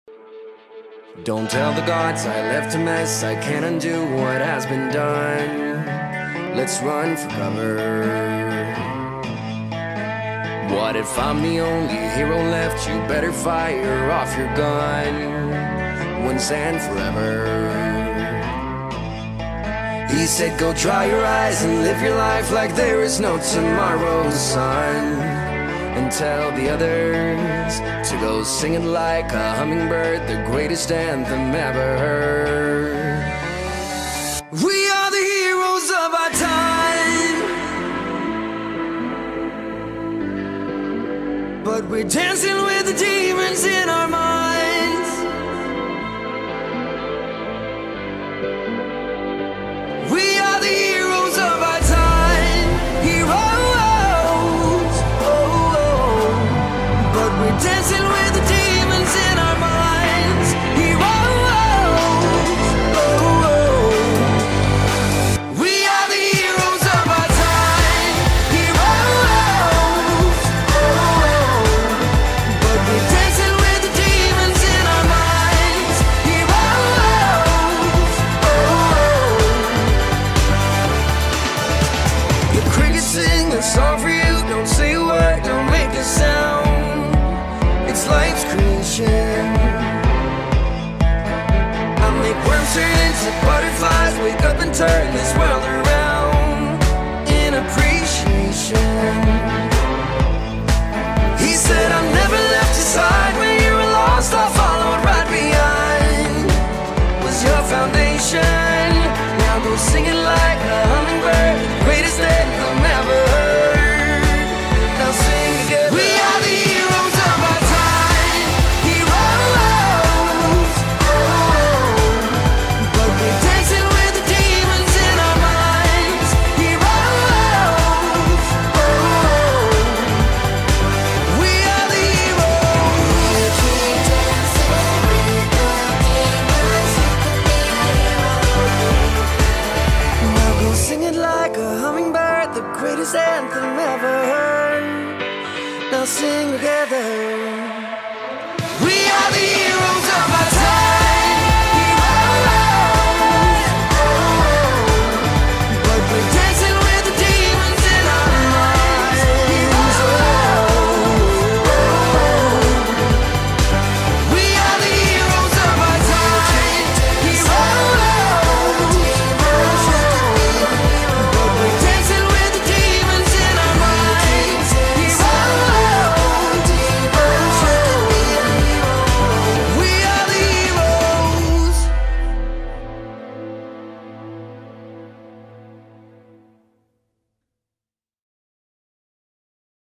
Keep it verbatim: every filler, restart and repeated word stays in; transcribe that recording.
Don't tell the gods I left a mess, I can't undo what has been done. Let's run for cover. What if I'm the only hero left? You better fire off your gun once and forever. He said go dry your eyes and live your life like there is no tomorrow, son. And tell the others to go sing it like a hummingbird, the greatest anthem ever heard. We are the heroes of our time, but we're dancing with the demons in our minds. We are the heroes of our time, heroes. We're dancing with the demons in our minds. Heroes, oh, oh. We are the heroes of our time. Heroes, oh, oh. But we're dancing with the demons in our minds. Heroes, oh, oh. The crickets sing a song for you. Don't say a word, don't make a sound. It's life's creation. I make worms turn into butterflies, wake up and turn this world around.